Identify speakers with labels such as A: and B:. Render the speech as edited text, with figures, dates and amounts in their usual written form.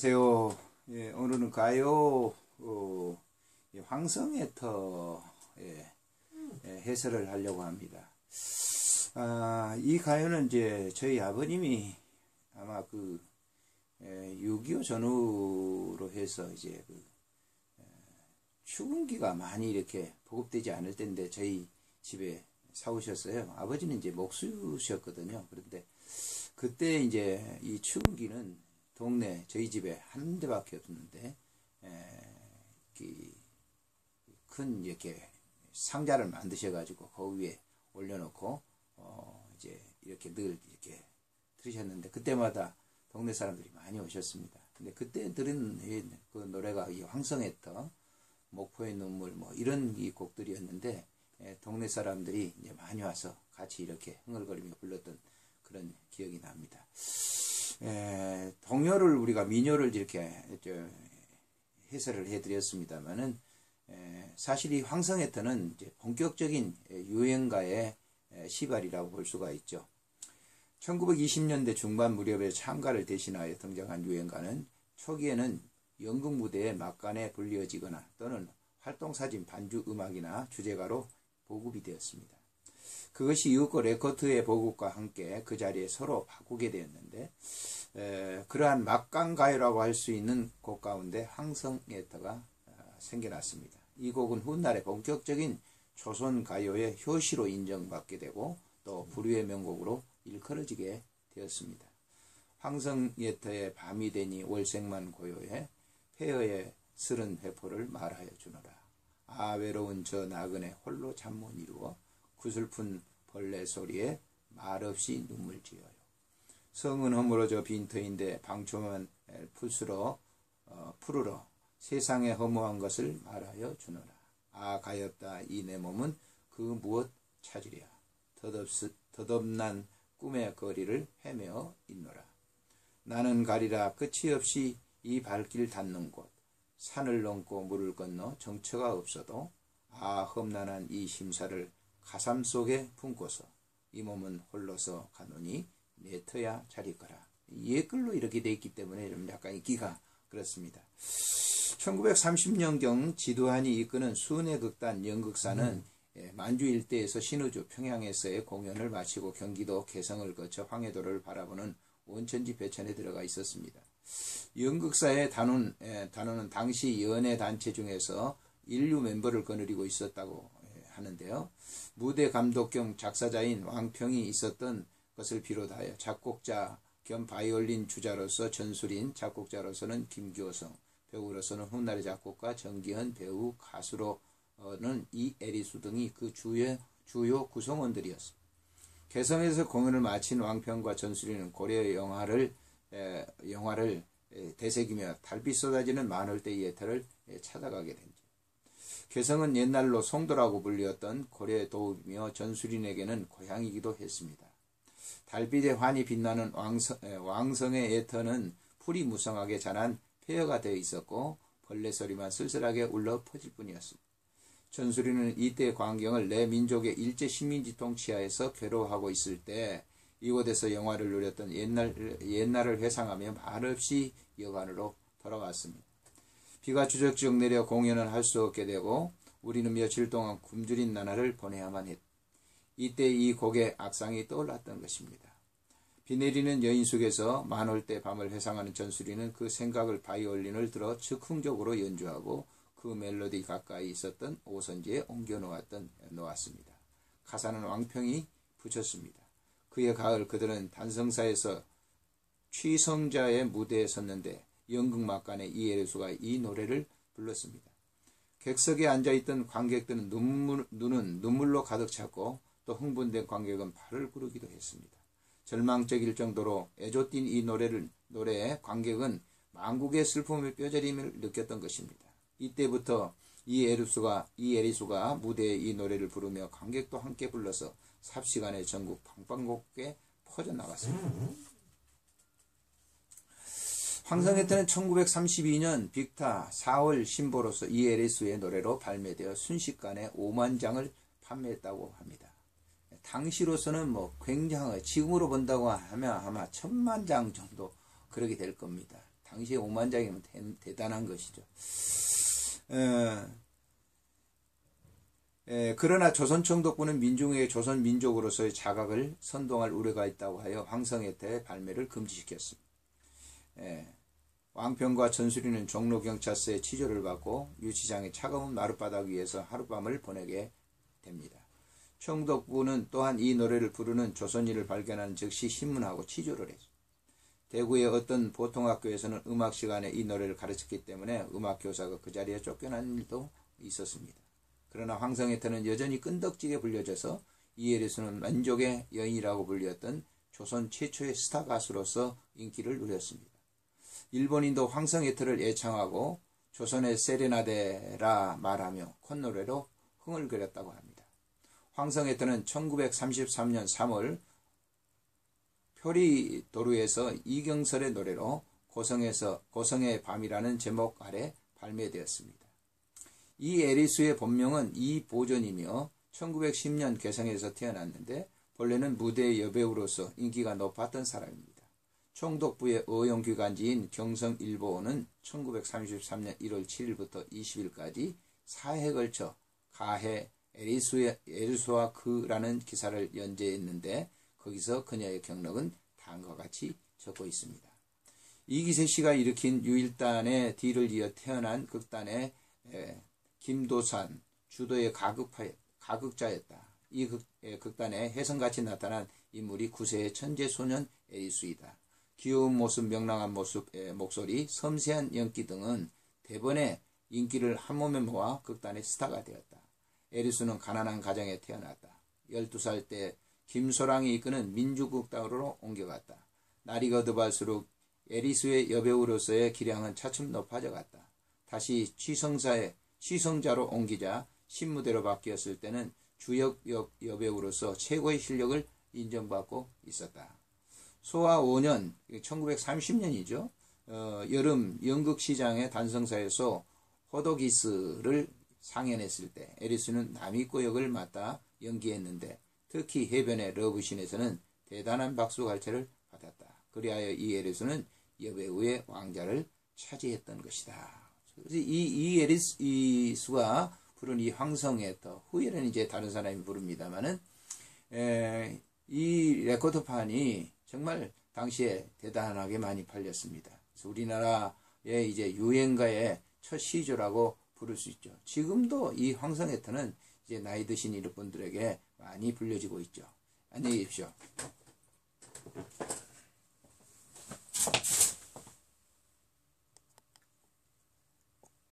A: 안녕하세요. 예, 오늘은 가요 황성애터 해설을 하려고 합니다. 이 가요는 이제 저희 아버님이 아마 6.25 전후로 해서 이제 축음기가 많이 이렇게 보급되지 않을 때인데 저희 집에 사오셨어요. 아버지는 이제 목수셨거든요. 그런데 그때 이제 이 축음기는 동네 저희 집에 한 대밖에 없는데 큰 이렇게 상자를 만드셔가지고 그 위에 올려놓고 이제 이렇게 늘 이렇게 들으셨는데 그때마다 동네 사람들이 많이 오셨습니다. 근데 그때 들은 그 노래가 이 황성애터, 목포의 눈물 뭐 이런 이 곡들이었는데 동네 사람들이 이제 많이 와서 같이 이렇게 흥얼거리며 불렀던 그런 기억이 납니다. 동요를 우리가 민요를 이렇게 해설을 해드렸습니다만은 사실 이 황성애터는 이제 본격적인 유행가의 시발이라고 볼 수가 있죠. 1920년대 중반 무렵에 창가를 대신하여 등장한 유행가는 초기에는 연극 무대에 막간에 불려지거나 또는 활동사진 반주 음악이나 주제가로 보급이 되었습니다. 그것이 이윽고 레코드의 보급과 함께 그 자리에 서로 바꾸게 되었는데 그러한 막강 가요라고 할 수 있는 곡 가운데 황성애터가 생겨났습니다. 이 곡은 훗날에 본격적인 조선 가요의 효시로 인정받게 되고 또 불후의 명곡으로 일컬어지게 되었습니다. 황성애터의 밤이 되니 월색만 고요해 폐허의 스른 회포를 말하여 주노라. 아 외로운 저 나그네 홀로 잠 못 이루어 구슬픈 벌레 소리에 말없이 눈물 지어요. 성은 허물어져 빈터인데 방초만 푸르러 세상에 허무한 것을 말하여 주노라. 아 가엾다 이 내 몸은 그 무엇 찾으랴. 덧없난 꿈의 거리를 헤매어 있노라. 나는 가리라 끝이 없이 이 발길 닿는 곳. 산을 넘고 물을 건너 정처가 없어도 아 험난한 이 심사를 가삼 속에 품고서 이 몸은 홀로서 가노니 내터야 자리거라. 옛글로 이렇게 되어 있기 때문에 좀 약간 읽기가 그렇습니다. 1930년경 지두한이 이끄는 수은의 극단 연극사는 만주 일대에서 신의주 평양에서의 공연을 마치고 경기도 개성을 거쳐 황해도를 바라보는 원천지 배천에 들어가 있었습니다. 연극사의 단원은 당시 연예단체 중에서 인류 멤버를 거느리고 있었다고 하는데요. 무대 감독 겸 작사자인 왕평이 있었던 것을 비롯하여 작곡자 겸 바이올린 주자로서 전술인, 작곡자로서는 김규호성, 배우로서는 훗날의 작곡가 정기현, 배우, 가수로는 이애리수 등이 그 주요 구성원들이었습니다. 개성에서 공연을 마친 왕평과 전술인은 고려 영화를 되새기며 달빛 쏟아지는 만월대 예터를 찾아가게 된다. 개성은 옛날로 송도라고 불리었던 고려의 도읍이며 전술인에게는 고향이기도 했습니다. 달빛에 환히 빛나는 왕성의 예터는 풀이 무성하게 자란 폐허가 되어 있었고 벌레 소리만 쓸쓸하게 울려 퍼질 뿐이었습니다. 전술인은 이때의 광경을 내 민족의 일제 식민지 통치하에서 괴로워하고 있을 때 이곳에서 영화를 누렸던 옛날을 회상하며 말없이 여관으로 돌아왔습니다. 비가 주적주적 내려 공연을 할 수 없게 되고 우리는 며칠 동안 굶주린 나날을 보내야만 했다. 이때 이 곡의 악상이 떠올랐던 것입니다. 비 내리는 여인 속에서 만월대 밤을 회상하는 전술이는 그 생각을 바이올린을 들어 즉흥적으로 연주하고 그 멜로디 가까이 있었던 오선지에 옮겨 놓았습니다. 가사는 왕평이 붙였습니다. 그의 가을 그들은 단성사에서 취성자의 무대에 섰는데 연극 막간에 이애리수가 이 노래를 불렀습니다. 객석에 앉아있던 관객들은 눈은 눈물로 가득 찼고 또 흥분된 관객은 발을 구르기도 했습니다. 절망적일 정도로 애조뛴 이 노래에 관객은 만국의 슬픔의 뼈저림을 느꼈던 것입니다. 이때부터 이애리수가 무대에 이 노래를 부르며 관객도 함께 불러서 삽시간에 전국 방방곡곡에 퍼져나갔습니다. 황성애터는 1932년 빅타 4월 신보로서 이애리수의 노래로 발매되어 순식간에 5만 장을 판매했다고 합니다. 당시로서는 굉장히 지금으로 본다고 하면 아마 1000만 장 정도 그렇게 될 겁니다. 당시에 5만 장이면 대단한 것이죠. 그러나 조선 총독부는 민중에게 조선 민족으로서의 자각을 선동할 우려가 있다고 하여 황성애태의 발매를 금지시켰습니다. 왕평과 전수리는 종로경찰서의 치조를 받고 유치장의 차가운 마룻바닥 위에서 하룻밤을 보내게 됩니다. 총독부는 또한 이 노래를 부르는 조선인을 발견한 즉시 신문하고 치조를 했죠. 대구의 어떤 보통학교에서는 음악 시간에 이 노래를 가르쳤기 때문에 음악교사가 그 자리에 쫓겨난 일도 있었습니다. 그러나 황성애태는 여전히 끈덕지게 불려져서 이혜리수는 만족의 여인이라고 불렸던 조선 최초의 스타 가수로서 인기를 누렸습니다. 일본인도 황성애태를 애창하고 조선의 세레나데라 말하며 콧노래로 흥을 그렸다고 합니다. 황성애태는 1933년 3월 표리도루에서 이경설의 노래로 고성의 밤이라는 제목 아래 발매되었습니다. 이 애리수의 본명은 이보전이며 1910년 개성에서 태어났는데 본래는 무대 여배우로서 인기가 높았던 사람입니다. 총독부의 어용기관지인 경성일보는 1933년 1월 7일부터 20일까지 4회 걸쳐 가해 애리수와 그라는 기사를 연재했는데 거기서 그녀의 경력은 다음과 같이 적고 있습니다. 이기세 씨가 일으킨 유일단의 뒤를 이어 태어난 극단의 김도산, 주도의 가극자였다. 이 극단에 혜성같이 나타난 인물이 9세의 천재소년 애리수이다. 귀여운 모습, 명랑한 모습, 목소리, 섬세한 연기 등은 대번에 인기를 한몸에 모아 극단의 스타가 되었다. 애리수는 가난한 가정에 태어났다. 12살 때 김소랑이 이끄는 민주극단으로 옮겨갔다. 날이 거듭할수록 애리수의 여배우로서의 기량은 차츰 높아져 갔다. 다시 취성자로 옮기자 신무대로 바뀌었을 때는 주역 여배우로서 최고의 실력을 인정받고 있었다. 소화 5년, 1930년이죠. 여름 연극시장의 단성사에서 호도기스를 상연했을 때 애리수는 남이꼬 역을 맡아 연기했는데 특히 해변의 러브신에서는 대단한 박수갈채를 받았다. 그리하여 이 애리수는 여배우의 왕자를 차지했던 것이다. 그래서 이 애리수가 부른 이 황성애터, 후에는 이제 다른 사람이 부릅니다만은 이 레코드판이 정말 당시에 대단하게 많이 팔렸습니다. 그래서 우리나라의 이제 유행가의 첫 시조라고 부를 수 있죠. 지금도 이 황성애터는 이제 나이 드신 이분들에게 많이 불려지고 있죠. 안녕히 계십시오.